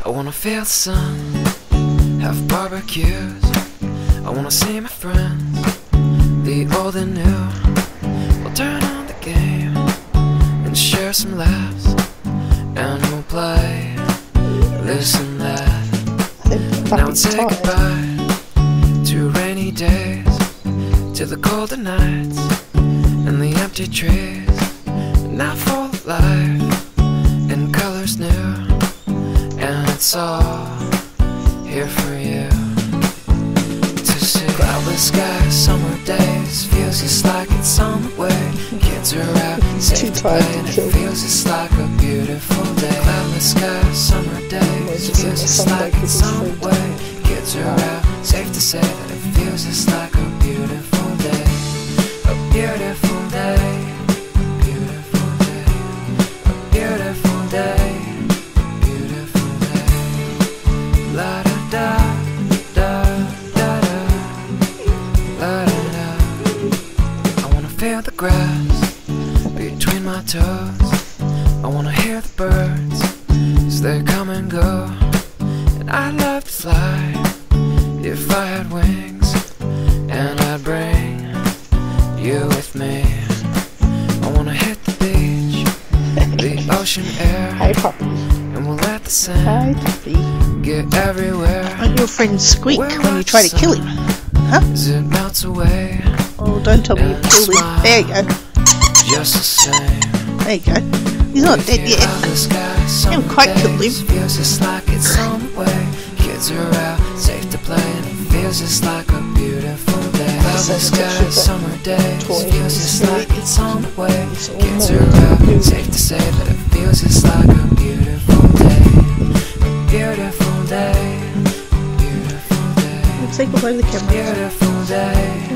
I wanna feel the sun, have barbecues. I wanna see my friends, the old and new. We'll turn on the game and share some laughs, and we'll play this and that. Now we'll say goodbye to rainy days, to the colder nights and the empty trees. Now full of life and colors new, and it's all here for you to see. Cloudless skies, summer days, feels just like it's on the way. Kids are out, safe to play, and it feels just like a beautiful day. Cloudless skies, summer days, feels just like it's on the way. Kids are out, safe to say that it feels just like a beautiful day. A beautiful day. Beautiful day. A beautiful day. Beautiful day. La da da da da da. La da da. I wanna feel the grass between my toes. I wanna hear the birds as they come and go. And I'd love to fly if I had wings, and I'd bring you with me. I wanna hit the beach, the ocean air, and we'll let the sand get everywhere. Won't your friend squeak when you try to kill him? Huh? As it melts away. Oh, don't tell me you killed him. There you go. Just the same. There you go. He's not dead yet. Haven't quite killed him. Feels just like it's on the way. Kids are out, safe to play, and it feels just like a beautiful day. Cloudless skies, summer days, feels just like it's on the way. Kids are out, safe to say that it feels just like a beautiful day. A beautiful day. Beautiful day. Let's say goodbye to the camera. Beautiful day.